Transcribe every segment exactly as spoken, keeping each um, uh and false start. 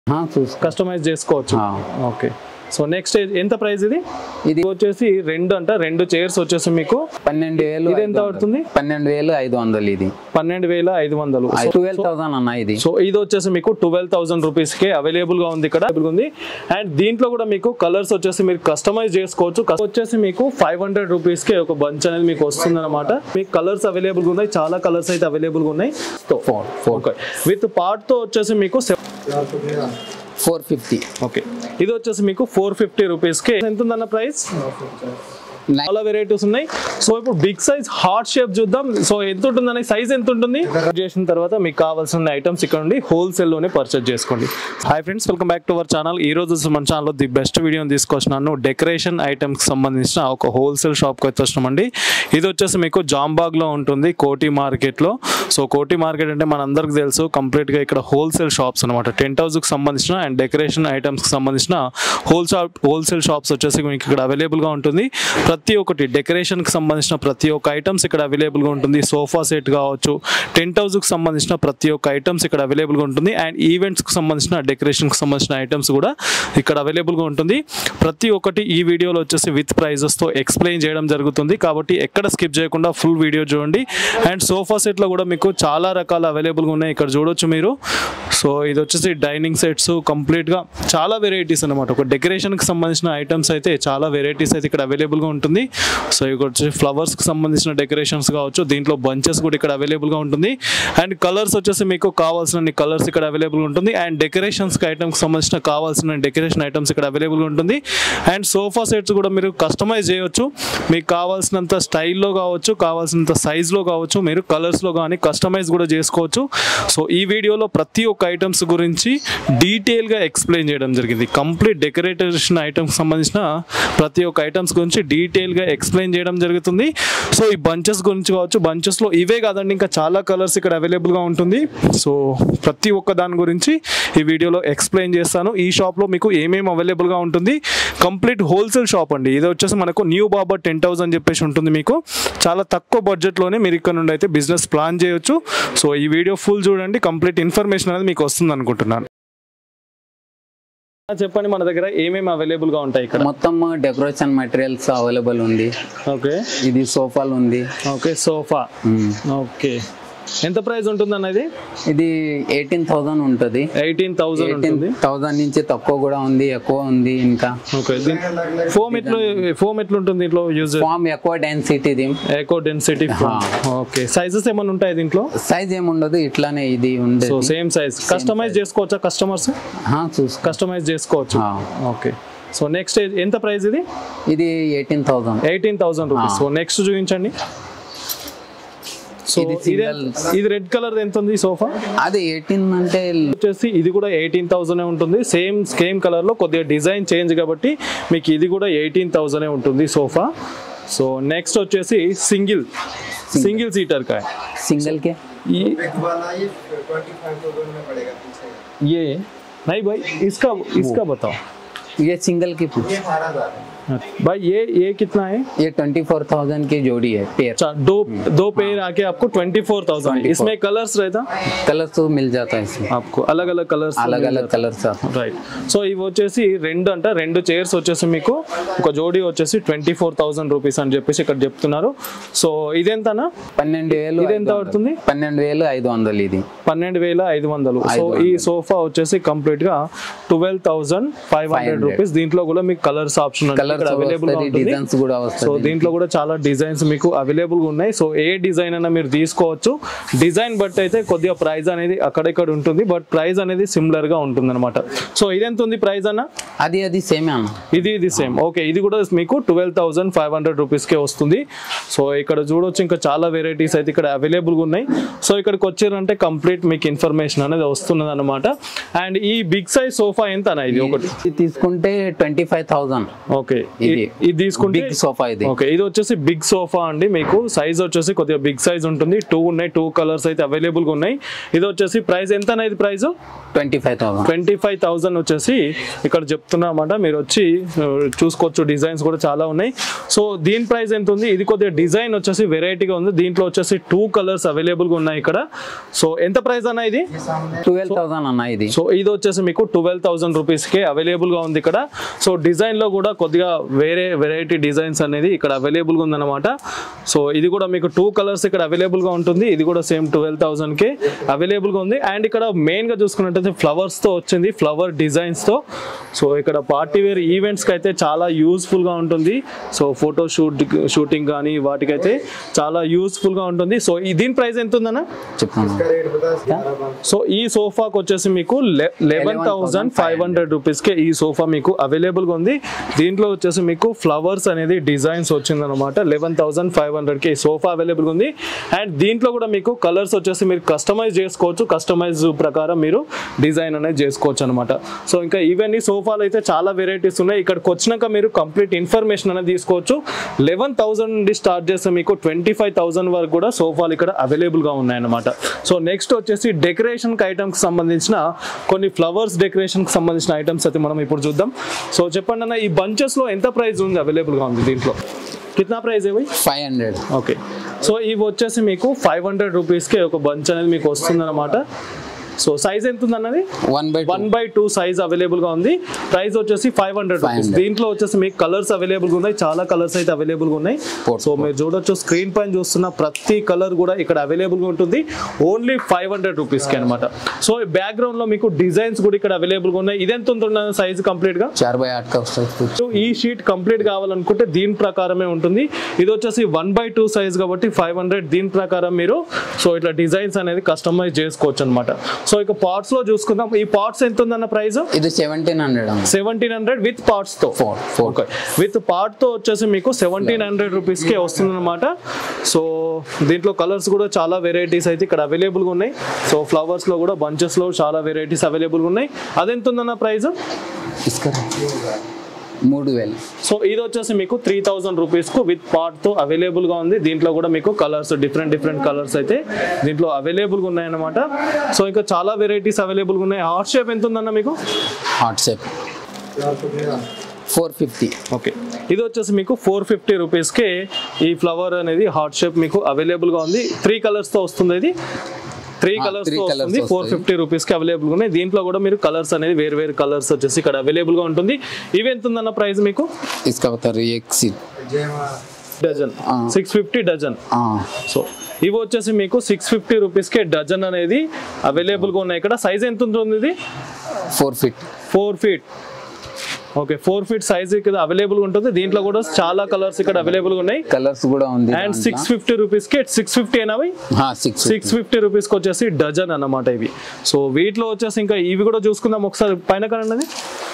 Customise చేసుకోవచ్చు. Okay, so next ఎంత price ఇది? ఇది వచ్చేసి రెండు అంట రెండు చైర్స్ వచ్చేసి మీకు పన్నెండు వేలు. ఇది ఎంత పడుతుంది? పన్నెండు వేలు ఐదు వందలు. ఇది పన్నెండు వేల ఐదు వందలు ట్వెల్వ్ థౌసండ్ అన్న ఇది. సో ఇది వచ్చేసి మీకు ట్వెల్వ్ థౌసండ్ రూపీస్ కి అవైలబుల్ గా ఉంది ఇక్కడ ఉంది. అండ్ దీంట్లో కూడా మీకు కలర్స్ వచ్చేసి మీరు కస్టమైజ్ చేసుకోవచ్చు. వచ్చేసి మీకు ఫైవ్ హండ్రెడ్ రూపీస్ కి ఒక బంచ్ అనేది మీకు వస్తుంది అనమాట. మీకు కలర్స్ అవైలబుల్ గా ఉన్నాయి, చాలా కలర్స్ అయితే అవైలబుల్ గా ఉన్నాయి. విత్ పార్ట్ తో వచ్చేసి మీకు ఫోర్ ఫిఫ్టీ. ఓకే, ఇది వచ్చేసి మీకు ఫోర్ ఫిఫ్టీ రూపీస్ కి ఎంత ఉందన్న ప్రైస్. చాలా వెరైటీస్ ఉన్నాయి. సో ఇప్పుడు బిగ్ సైజ్ హార్ట్ షేప్ చూద్దాం. సో ఎంత ఉంటుంది, సైజ్ ఎంత ఉంటుంది చేసిన తర్వాత మీకు కావాల్సిన ఐటమ్స్ ఇక్కడ నుండి హోల్సేల్ లోనే పర్చేజ్ చేసుకోండి. Hi friends, welcome back to our channel. ఈ రోజు మన ఛానల్లో ది బెస్ట్ వీడియోని తీసుకొచ్చినాను. డెకరేషన్ ఐటమ్స్ సంబంధించిన ఒక హోల్సేల్ షాప్కి అయితే వచ్చినామండి. ఇది వచ్చేసి మీకు జాంబాగ్ లో ఉంటుంది, కోటి మార్కెట్ లో. సో కోటి మార్కెట్ అంటే మనందరికి తెలుసు, కంప్లీట్ గా ఇక్కడ హోల్సేల్ షాప్స్ అనమాట. టెంట్ హౌస్ కి సంబంధించిన అండ్ డెకరేషన్ ఐటమ్స్ కి సంబంధించిన హోల్ షాప్ హోల్సేల్ షాప్స్ వచ్చేసి మీకు ఇక్కడ అవైలబుల్ గా ఉంటుంది. ప్రతి ఒక్కటి డెకరేషన్ కి సంబంధించిన ప్రతి ఒక్క ఐటమ్స్ ఇక్కడ అవైలబుల్ గా ఉంటుంది. సోఫా సెట్ కావచ్చు, టెంట్ హౌస్ కి సంబంధించిన ప్రతి ఒక్క ఐటమ్స్ ఇక్కడ అవైలబుల్ గా ఉంటుంది. అండ్ ఈవెంట్స్ కి సంబంధించిన డెకరేషన్ కి సంబంధించిన ఐటమ్స్ కూడా ఇక్కడ అవైలబుల్ గా ఉంటుంది. ప్రతి ఒక్కటి ఈ వీడియోలో వచ్చేసి విత్ ప్రైజెస్ తో ఎక్స్ప్లెయిన్ చేయడం జరుగుతుంది, కాబట్టి ఎక్కడ స్కిప్ చేయకుండా ఫుల్ వీడియో చూడండి. అండ్ సోఫా సెట్ లో కూడా మీకు చాలా రకాల అవైలబుల్ గా ఉన్నాయి, ఇక్కడ చూడొచ్చు మీరు. సో ఇది వచ్చేసి డైనింగ్ సెట్స్, కంప్లీట్ గా చాలా వెరైటీస్ అనమాట. ఒక డెకరేషన్ కి సంబంధించిన ఐటమ్స్ అయితే చాలా వెరైటీస్ అయితే ఇక్కడ అవైలబుల్ గా ఉంటుంది. సో ఇక్కడ వచ్చేసి ఫ్లవర్స్ కి సంబంధించిన డెకరేషన్స్ కావచ్చు, దీంట్లో బంచెస్ కూడా ఇక్కడ అవైలబుల్ గా ఉంటుంది. అండ్ కలర్స్ వచ్చేసి మీకు కావాల్సిన కలర్స్ ఇక్కడ అవైలబుల్ ఉంటుంది. అండ్ డెకరేషన్స్ ఐటమ్స్ కి సంబంధించిన కావాల్సిన డెకరేషన్ ఐటమ్స్ ఇక్కడ అవైలబుల్ ఉంటుంది. అండ్ సోఫా సెట్స్ కూడా మీరు కస్టమైజ్ చేయవచ్చు, మీకు కావాల్సినంత స్టైల్లో కావచ్చు, కావాల్సినంత సైజ్ లో కావచ్చు, మీరు కలర్స్ లో కానీ కస్టమైజ్ కూడా చేసుకోవచ్చు. సో ఈ వీడియోలో ప్రతి ఒక్క ఐటమ్స్ గురించి డీటెయిల్ గా ఎక్స్ప్లెయిన్ చేయడం జరిగింది. కంప్లీట్ డెకరేషన్ ఐటమ్స్ సంబంధించిన ప్రతి ఒక్క ఐటమ్స్ గురించి డీటెయిల్ గా ఎక్స్ప్లెయిన్ చేయడం జరుగుతుంది. సో ఈ బంచెస్ గురించి కావచ్చు, బంచెస్ లో ఇవే కాదండి, ఇంకా చాలా కలర్స్ ఇక్కడ అవైలబుల్ గా ఉంటుంది. సో ప్రతి ఒక్క దాని గురించి ఈ వీడియోలో ఎక్స్ప్లెయిన్ చేస్తాను. ఈ షాప్ లో మీకు ఏమేమి అవైలబుల్ గా ఉంటుంది, కంప్లీట్ హోల్సేల్ షాప్ అండి. ఇది వచ్చేసి మనకు న్యూ బాబా టెంట్ హౌస్ అని చెప్పేసి ఉంటుంది. మీకు చాలా తక్కువ బడ్జెట్ లోనే మీరు ఇక్కడ నుండి అయితే బిజినెస్ ప్లాన్ చేయొచ్చు. సో ఈ వీడియో ఫుల్ చూడండి, కంప్లీట్ ఇన్ఫర్మేషన్ అనేది మీకు వస్తుంది అనుకుంటున్నాను. చెప్పండి, మన దగ్గర ఏమేమి అవైలబుల్ గా ఉంటాయి ఇక్కడ? మొత్తం డెకరేషన్ మెటీరియల్స్ అవైలబుల్ ఉంది. ఓకే, ఇది సోఫాలు ఉంది. Okay, sofa. ఓకే, ఎంత ప్రైస్ ఉంటుంది అన్నది? ఇది ఎయిటీన్ థౌసండ్ ఉంటుంది. ఎయిటీన్ థౌసండ్ ఉంటుంది. థౌసండ్ నుంచి తక్కువ కూడా ఉంది, ఎక్కువ ఉంది ఇంకా. ఓకే, ఫోమ్ ఎట్లా ఫోమ్ ఎట్లా ఉంటుంది దీంట్లో? యూజ్ ఫోమ్ ఎక్కువ డెన్సిటీ, ఎక్కువ డెన్సిటీ. ఓకే, సైజెస్ ఏమైనా ఉంటాయి దీంట్లో? సైజ్ ఏముండదు, ఇట్లానే ఇది ఉంది. So same size. కస్టమైజ్ చేసుకోవచ్చా కస్టమర్స్? కస్టమైజ్ చేసుకోవచ్చు. ఓకే, సో నెక్స్ట్ ఎంత ప్రైస్ ఇది? ఇది eighteen thousand eighteen thousand rupees. So next చూపించండి. సో ఇది రెడ్ కలర్ ఎంత ఉంది సోఫా? అది ఎయిటీన్ అంటే వచ్చేసి ఇది కూడా ఎయిటీన్ థౌసండ్ ఉంటుంది. సేమ్ సేమ్ కలర్ లో కొద్దిగా డిజైన్ చేంజ్ కాబట్టి మీకు ఇది కూడా ఎయిటీన్ థౌసండ్ ఉంటుంది సోఫా. సో నెక్స్ట్ వచ్చేసి సింగిల్ సింగిల్ సీటర్ का सिंगल के ये ये नहीं भाई, इसका इसका बताओ. ये सिंगल की पूछ भाई, ये ये कितना है? ये ट्वेंटी फोर थाउजेंड की जोड़ी है, पेयर. दो दो पेयर आके आपको ट्वेंटी फोर थाउजेंड. इसमें कलर्स रहता? कलर्स तो मिल जाता है इसमें आपको, अलग अलग कलर्स अलग अलग कलर्स. రైట్. సో ఇవి వచ్చేసి రెండు అంట రెండు చైర్స్ వచ్చేసి మీకు ఒక జోడీ వచ్చేసి ట్వంటీ ఫోర్ థౌసండ్ రూపీస్ అని చెప్పేసి ఇక్కడ చెప్తున్నారు. సో ఇదెంతనా? పన్నెండు వేలు. ఇది ఎంత పడుతుంది? పన్నెండు వేలు ఐదు వందలు. ఇది పన్నెండు వేల ఐదు వందలు. సో ఈ సోఫా వచ్చేసి కంప్లీట్ గా twelve thousand five hundred rupees. దీంట్లో కూడా మీకు కలర్స్ ఆప్షన్ అవైలబుల్ గా ఉంటుంది. సో దీంట్లో కూడా చాలా డిజైన్స్ మీకు అవైలబుల్ గా ఉన్నాయి. సో ఏ డిజైన్ అయినా మీరు తీసుకోవచ్చు. డిజైన్ బట్ అయితే కొద్దిగా ప్రైస్ అనేది అక్కడక్కడ ఉంటుంది, బట్ ప్రైస్ అనేది సిమిలర్ గా ఉంటుంది అనమాట. సో ఇది ఎంత ఉంది ప్రైస్ అన్న? అది అది సేమ్ అన్న, ఇది ఇది సేమ్. ఓకే, ఇది కూడా మీకు twelve thousand five hundred rupees కే వస్తుంది. సో ఇక్కడ చూడొచ్చు, ఇంకా చాలా వెరైటీస్ అయితే ఇక్కడ అవైలబుల్ గా ఉన్నాయి. సో ఇక్కడికి వచ్చారంటే కంప్లీట్ మీకు ఇన్ఫర్మేషన్ అనేది వస్తున్నది అనమాట. అండ్ ఈ బిగ్ సైజ్ సోఫా ఎంత అన్న? ఇది ఒకటి తీసుకుంటే ట్వంటీ ఫైవ్ థౌసండ్. ఓకే, ఇది తీసుకుంటే బిగ్ సోఫా ఇది. ఓకే, ఇది వచ్చేసి బిగ్ సోఫా అండి. మీకు సైజ్ వచ్చేసి కొద్దిగా బిగ్ సైజ్ ఉంటుంది. టూ ఉన్నాయి, టూ కలర్స్ అయితే అవైలబుల్ గా ఉన్నాయి. ఇది వచ్చేసి ప్రైస్ ఎంత అనేది? Price twenty five thousand twenty five thousand వచ్చేసి ఇక్కడ చెప్తున్నామాట. మీరు వచ్చి చూసుకోవచ్చు, డిజైన్స్ కూడా చాలా ఉన్నాయి. సో దీని ప్రైస్ ఎంత ఉంది? ఇది కొద్దిగా డిజైన్ వచ్చేసి వెరైటీగా ఉంది. దీంట్లో వచ్చేసి టూ కలర్స్ అవైలబుల్ గా ఉన్నాయి. ఇక్కడ. సో ఎంత ప్రైస్ అన్న ఇది? ట్వెల్వ్ థౌసండ్ అన్న ఇది. సో ఇది వచ్చేసి మీకు ట్వెల్వ్ థౌసండ్ రూపీస్కే అవైలబుల్గా ఉంది ఇక్కడ. సో డిజైన్లో కూడా కొద్దిగా వేరే వెరైటీ డిజైన్స్ అనేది ఇక్కడ అవైలబుల్గా ఉందన్నమాట. సో ఇది కూడా మీకు టూ కలర్స్ ఇక్కడ అవైలబుల్గా ఉంటుంది. ఇది కూడా సేమ్ ట్వెల్వ్ థౌసండ్కే అవైలబుల్గా ఉంది. అండ్ ఇక్కడ మెయిన్గా చూసుకున్నట్టయితే ఫ్లవర్స్తో వచ్చింది, ఫ్లవర్ డిజైన్స్తో. సో ఇక్కడ పార్టీ వేర్ ఈవెంట్స్కి అయితే చాలా యూస్ఫుల్గా ఉంటుంది. సో ఫోటో షూట్ షూటింగ్ కానీ వాటికైతే చాలా యూస్ఫుల్గా ఉంటుంది. సో ఈ దీని ప్రైస్ ఎంత ఉందన్న చెప్తాను. సో ఈ సోఫాకి వచ్చేసి మీకు లెవెన్ థౌసండ్ ఫైవ్ హండ్రెడ్ రూపీస్కే ఈ సోఫా మీకు అవైలబుల్గా ఉంది. దీంట్లో వచ్చేసి మీకు ఫ్లవర్స్ అనేది డిజైన్స్ వచ్చింది అనమాట. లెవెన్ థౌసండ్ ఫైవ్ హండ్రెడ్కి ఈ సోఫా అవైలబుల్గా ఉంది. అండ్ దీంట్లో కూడా మీకు కలర్స్ వచ్చేసి మీరు కస్టమైజ్ చేసుకోవచ్చు. కస్టమైజ్ ప్రకారం మీరు డిజైన్ అనేది చేసుకోవచ్చు అనమాట. సో ఇంకా ఈవెన్ ఈ సోఫాలు అయితే చాలా వెరైటీస్ ఉన్నాయి. ఇక్కడికి వచ్చినాక మీరు కంప్లీట్ ఇన్ఫర్మేషన్ అనేది తీసుకోవచ్చు. లెవెన్ థౌసండ్ నుండి స్టార్ట్ చేస్తే మీకు ట్వంటీ ఫైవ్ థౌసండ్ వరకు కూడా సోఫాలు ఇక్కడ అవైలబుల్గా ఉన్నాయన్నమాట. సో నెక్స్ట్ వచ్చేసి డెకరేషన్ ఐటమ్స్ సంబంధించిన కొన్ని ఫ్లవర్స్ డెకరేషన్ కి సంబంధించిన ఐటమ్స్ అయితే మనం ఇప్పుడు చూద్దాం. సో చెప్పండి అన్న, ఈ బంచెస్ లో ఎంత ప్రైస్ ఉంది అవైలబుల్ గా ఉంది? దీంట్లో కిतना ప్రైస్ है भाई? Five hundred. ఓకే. సో ఇవి వచ్చేసి మీకు ఫైవ్ హండ్రెడ్ రూపీస్కి ఒక బంచ్ అనేది మీకు వస్తుంది అనమాట. సో సైజ్ ఎంత ఉంది అన్నది? One by one by two size available గా ఉంది. ప్రైస్ వచ్చేసి ఫైవ్ హండ్రెడ్ రూపీస్. దీంట్లో వచ్చేసి మీకు కలర్స్ అవైలబుల్ గా ఉన్నాయి, చాలా కలర్స్ అయితే అవైలబుల్ గా ఉన్నాయి. సో మీరు చూడొచ్చు స్క్రీన్ పైన చూస్తున్న ప్రతి కలర్ కూడా ఇక్కడ అవైలబుల్ గా ఉంటుంది. ఓన్లీ ఫైవ్ హండ్రెడ్ రూపీస్ కి అనమాట. సో బ్యాక్గ్రౌండ్ లో మీకు డిజైన్స్ కూడా ఇక్కడ అవైలబుల్ గా ఉన్నాయి. ఇది ఎంత ఉంటుంది సైజ్ కంప్లీట్ గా? చార్ బై ఆठ का వస్తుంది. ఈ షీట్ కంప్లీట్ కావాలనుకుంటే దీని ప్రకారమే ఉంటుంది. ఇది వచ్చేసి వన్ బై టూ సైజ్ కాబట్టి ఫైవ్ హండ్రెడ్. దీని ప్రకారం మీరు సో ఇట్లా డిజైన్స్ అనేది కస్టమైజ్ చేసుకోవచ్చు అనమాట. సో ఇక పార్ట్స్ లో చూసుకుందాం. ఈ పార్ట్స్ ఎంత ఉందన్న ప్రైస్? ఇది seventeen hundred seventeen hundred with parts తో. విత్ పార్ట్ తో వచ్చేసి మీకు సెవెంటీన్ హండ్రెడ్ రూపీస్ కే వస్తుంది అనమాట. సో దీంట్లో కలర్స్ కూడా చాలా వెరైటీస్ అయితే ఇక్కడ అవైలబుల్ గా ఉన్నాయి. సో ఫ్లవర్స్ లో కూడా బంచెస్ లో చాలా వెరైటీస్ అవైలబుల్ గా ఉన్నాయి. అదెంత ఉందన్న ప్రైస్? మూడు వేలు. సో ఇది వచ్చేసి మీకు త్రీ థౌసండ్ రూపీస్ కు విత్ పార్ట్ తో అవైలబుల్ గా ఉంది. దీంట్లో కూడా మీకు కలర్స్ డిఫరెంట్ డిఫరెంట్ కలర్స్ అయితే దీంట్లో అవైలబుల్ గా ఉన్నాయన్నమాట. సో ఇంకా చాలా వెరైటీస్ అవైలబుల్ గా ఉన్నాయి. హార్ట్ షేప్ ఎంత ఉందన్న మీకు? Heart shape four fifty. Okay. ఇది వచ్చేసి మీకు ఫోర్ ఫిఫ్టీ రూపీస్కే ఈ ఫ్లవర్ అనేది హార్ట్ షేప్ మీకు అవైలబుల్ గా ఉంది. త్రీ కలర్స్ తో వస్తుంది. ఇది త్రీ కలర్స్ వస్తుంది. ఫోర్ ఫిఫ్టీ రూపీస్ కి అవైలబుల్ ఉన్నాయి. దీంట్లో కూడా మీరు కలర్స్ అనేది వేరు వేరు కలర్స్ వచ్చేసి ఇక్కడ అవైలబుల్ గా ఉంటుంది. ఇవి ఎంత ఉందన్న ప్రైస్ మీకు? Dozen six fifty dozen. So ఇవి వచ్చేసి మీకు సిక్స్ ఫిఫ్టీ రూపీస్ కి డజన్ అనేది అవైలబుల్ గా ఉన్నాయి. ఇక్కడ సైజ్ ఎంత ఉంటుంది? ఇది four feet four feet okay. Four feet size ఇక్కడ అవైలబుల్ ఉంటుంది. దీంట్లో కూడా చాలా కలర్స్ ఇక్కడ అవైలబుల్ ఉన్నాయి. కలర్స్ కూడా ఉంది. అండ్ సిక్స్ ఫిఫ్టీ రూపీస్ కి సిక్స్ ఫిఫ్టీ అయినవి సిక్స్ ఫిఫ్టీ రూపీస్ కి వచ్చేసి డజన్ అన్నమాట ఇవి. సో వీటిలో వచ్చేసి ఇంకా ఇవి కూడా చూసుకుందాం ఒకసారి పైన కనండి.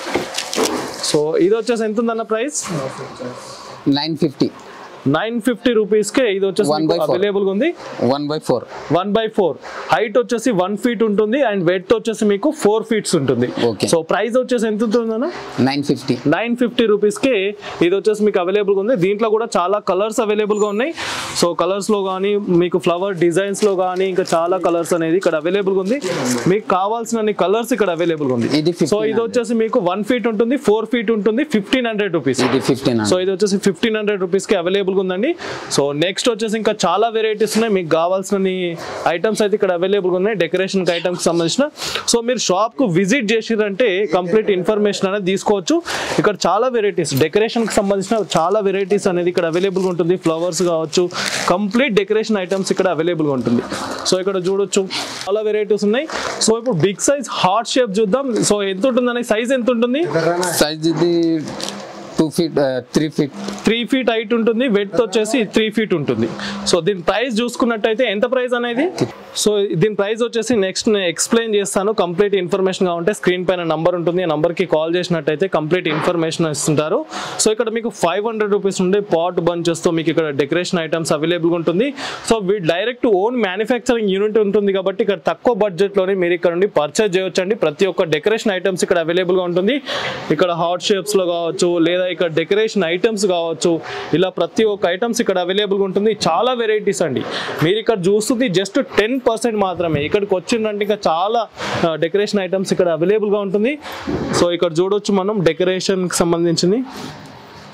సో ఇది వచ్చేసి ఎంత ఉందన్న price? Nine fifty nine fifty rupees కే ఇది వచ్చేసి అవైలబుల్ గా ఉంది. One by four one by four height వచ్చేసి వన్ ఫీట్ ఉంటుంది. అండ్ వెయిట్ వచ్చేసి మీకు ఫోర్ ఫీట్స్ ఉంటుంది. సో ప్రైస్ వచ్చేసి ఎంత ఉంటుందన్న? Nine fifty nine fifty rupees కి ఇది వచ్చేసి మీకు అవైలబుల్ గా ఉంది. దీంట్లో కూడా చాలా కలర్స్ అవైలబుల్ గా ఉన్నాయి. సో కలర్స్ లో కానీ మీకు ఫ్లవర్ డిజైన్స్ లో కానీ ఇంకా చాలా కలర్స్ అనేది ఇక్కడ అవైలబుల్ గా ఉంది. మీకు కావాల్సిన కలర్స్ ఇక్కడ అవైలబుల్ గా ఉంది. సో ఇది వచ్చేసి మీకు వన్ ఫీట్ ఉంటుంది, ఫోర్ ఫీట్ ఉంటుంది, ఫిఫ్టీన్ హండ్రెడ్ రూపీస్. సో ఇది వచ్చేసి ఫిఫ్టీన్ హండ్రెడ్ రూపీస్ కి అవైలబుల్ ఉందండి. సో నెక్స్ట్ వచ్చేసి ఇంకా చాలా వెరైటీస్ ఉన్నాయి. మీకు కావాల్సిన ఐటమ్స్ అయితే ఇక్కడ అవైలబుల్ ఉన్నాయి డెకరేషన్ ఐటమ్స్ సంబంధించిన. సో మీరు షాప్ కు విజిట్ చేసిరంటే కంప్లీట్ ఇన్ఫర్మేషన్ అనేది తీసుకోవచ్చు. ఇక్కడ చాలా వెరైటీస్ డెకరేషన్ కి సంబంధించిన చాలా వెరైటీస్ అనేది ఇక్కడ అవైలబుల్ గా ఉంటుంది. ఫ్లవర్స్ కావచ్చు, కంప్లీట్ డెకరేషన్ ఐటమ్స్ ఇక్కడ అవైలబుల్ గా ఉంటుంది. సో ఇక్కడ చూడొచ్చు చాలా వెరైటీస్ ఉన్నాయి. సో ఇప్పుడు బిగ్ సైజ్ హార్ట్ షేప్ చూద్దాం. సో ఎంత ఉంటుంది? సైజ్ ఎంత ఉంటుంది? సైజ్ ఇది two feet three feet three feet height ఉంటుంది. వెయిట్ వచ్చేసి త్రీ ఫీట్ ఉంటుంది. సో దీని ప్రైస్ చూసుకున్నట్టయితే ఎంత ప్రైస్ అనేది? సో దీని ప్రైస్ వచ్చేసి నెక్స్ట్ నేను ఎక్స్ప్లెయిన్ చేస్తాను. కంప్లీట్ ఇన్ఫర్మేషన్ కావాలంటే స్క్రీన్ పైన నంబర్ ఉంటుంది. ఆ నంబర్ కి కాల్ చేసినట్టయితే కంప్లీట్ ఇన్ఫర్మేషన్ ఇస్తుంటారు. సో ఇక్కడ మీకు ఫైవ్ హండ్రెడ్ రూపీస్ ఉండే పాట్ బంచెస్ తో మీకు ఇక్కడ డెకరేషన్ ఐటమ్స్ అవైలబుల్ ఉంటుంది. So we direct own manufacturing unit ఉంటుంది కాబట్టి ఇక్కడ తక్కువ బడ్జెట్ లోనే మీరు ఇక్కడ నుండి పర్చేజ్ చేయొచ్చండి. ప్రతి ఒక్క డెకరేషన్ ఐటమ్స్ ఇక్కడ అవైలబుల్ గా ఉంటుంది. ఇక్కడ హార్ట్ షేప్స్ లో కావచ్చు, లేదా ఇక్కడ డెకరేషన్ ఐటమ్స్ కావచ్చు, ఇలా ప్రతి ఒక్క ఐటమ్స్ ఇక్కడ అవైలబుల్ ఉంటుంది. చాలా వెరైటీస్ అండి. మీరు ఇక్కడ చూస్తుంది జస్ట్ టెన్ పర్సెంట్ మాత్రమే. ఇక్కడికి వచ్చిందంటే ఇంకా చాలా డెకరేషన్ ఐటమ్స్ ఇక్కడ అవైలబుల్ గా ఉంటుంది. సో ఇక్కడ చూడొచ్చు మనం డెకరేషన్ కి సంబంధించింది.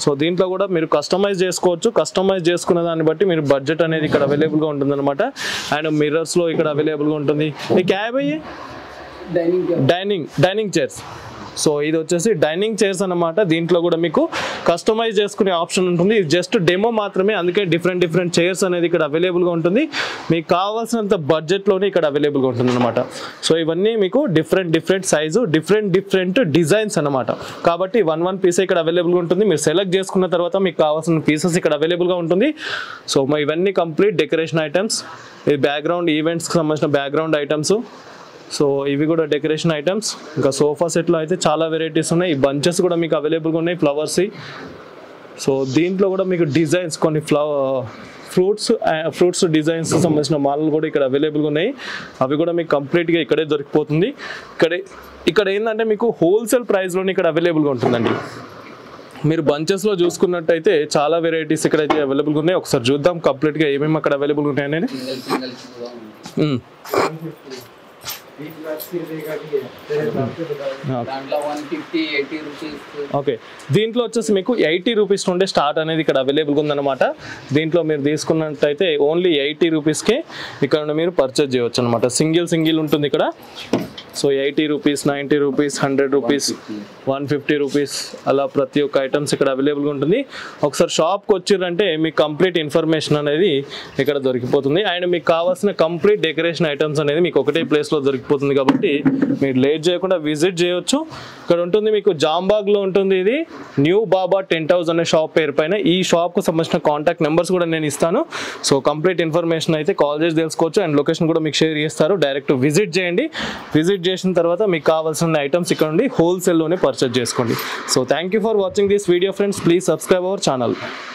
సో దీంట్లో కూడా మీరు కస్టమైజ్ చేసుకోవచ్చు. కస్టమైజ్ చేసుకున్న దాన్ని బట్టి మీరు బడ్జెట్ అనేది ఇక్కడ అవైలబుల్గా ఉంటుంది అనమాట. అండ్ మిర్రర్స్లో ఇక్కడ అవైలబుల్గా ఉంటుంది. ఈ క్యాబ్ అయ్యి డైనింగ్ డైనింగ్ చైర్స్. సో ఇది వచ్చేసి డైనింగ్ చైర్స్ అన్నమాట. దీంట్లో కూడా మీకు కస్టమైజ్ చేసుకునే ఆప్షన్ ఉంటుంది. ఇది జస్ట్ డెమో మాత్రమే, అందుకే డిఫరెంట్ డిఫరెంట్ చైర్స్ అనేది ఇక్కడ అవైలబుల్గా ఉంటుంది. మీకు కావాల్సినంత బడ్జెట్లోనే ఇక్కడ అవైలబుల్గా ఉంటుంది అనమాట. సో ఇవన్నీ మీకు different different size, different different designs అనమాట. కాబట్టి వన్ వన్ పీస్ ఇక్కడ అవైలబుల్గా ఉంటుంది. మీరు సెలెక్ట్ చేసుకున్న తర్వాత మీకు కావాల్సిన పీసెస్ ఇక్కడ అవైలబుల్గా ఉంటుంది. సో ఇవన్నీ కంప్లీట్ డెకరేషన్ ఐటమ్స్. ఇది బ్యాక్గ్రౌండ్ ఈవెంట్స్కి సంబంధించిన బ్యాక్గ్రౌండ్ ఐటమ్స్. సో ఇవి కూడా డెకరేషన్ ఐటమ్స్. ఇంకా సోఫా సెట్లో అయితే చాలా వెరైటీస్ ఉన్నాయి. ఈ బంచెస్ కూడా మీకు అవైలబుల్గా ఉన్నాయి, ఫ్లవర్స్. సో దీంట్లో కూడా మీకు డిజైన్స్ కొన్ని ఫ్లవర్ ఫ్రూట్స్ ఫ్రూట్స్ డిజైన్స్ సంబంధించిన మాలలు కూడా ఇక్కడ అవైలబుల్గా ఉన్నాయి. అవి కూడా మీకు కంప్లీట్గా ఇక్కడే దొరికిపోతుంది. ఇక్కడే ఇక్కడ ఏంటంటే మీకు హోల్సేల్ ప్రైస్లోనే ఇక్కడ అవైలబుల్గా ఉంటుందండి. మీరు బంచెస్లో చూసుకున్నట్టయితే చాలా వెరైటీస్ ఇక్కడైతే అవైలబుల్గా ఉన్నాయి. ఒకసారి చూద్దాం కంప్లీట్గా ఏమేమి అక్కడ అవైలబుల్గా ఉన్నాయనేది. ఓకే, దీంట్లో వచ్చేసి మీకు ఎయిటీ రూపీస్ నుండి స్టార్ట్ అనేది ఇక్కడ అవైలబుల్గా ఉందన్నమాట. దీంట్లో మీరు తీసుకున్నట్టయితే ఓన్లీ ఎయిటీ రూపీస్కే ఇక్కడ మీరు పర్చేజ్ చేయవచ్చు అనమాట. సింగిల్ సింగిల్ ఉంటుంది ఇక్కడ. So eighty rupees, ninety rupees, hundred rupees, one fifty rupees అలా ప్రతి ఒక్క ఐటమ్స్ ఇక్కడ అవైలబుల్గా ఉంటుంది. ఒకసారి షాప్కి వచ్చిరంటే మీకు కంప్లీట్ ఇన్ఫర్మేషన్ అనేది ఇక్కడ దొరికిపోతుంది. అండ్ మీకు కావాల్సిన కంప్లీట్ డెకరేషన్ ఐటమ్స్ అనేది మీకు ఒకటే ప్లేస్లో దొరికిపోతుంది. కాబట్టి మీరు లేట్ చేయకుండా విజిట్ చేయొచ్చు. ఇక్కడ ఉంటుంది మీకు జాంబాగ్లో ఉంటుంది. ఇది న్యూ బాబా టెంట్ హౌస్ అనే షాప్ పేరు పైన. ఈ షాప్కు సంబంధించిన కాంటాక్ట్ నెంబర్స్ కూడా నేను ఇస్తాను. సో కంప్లీట్ ఇన్ఫర్మేషన్ అయితే కాల్ చేసి తెలుసుకోవచ్చు. అండ్ లొకేషన్ కూడా మీకు షేర్ చేస్తారు. డైరెక్ట్ విజిట్ చేయండి. విజిట్ చేసిన తర్వాత మీకు కావాల్సిన ఐటమ్స్ ఇక్కడ నుండి హోల్సేల్లోనే పర్చేజ్ చేసుకోండి. So thank you for watching this video friends. Please subscribe our channel.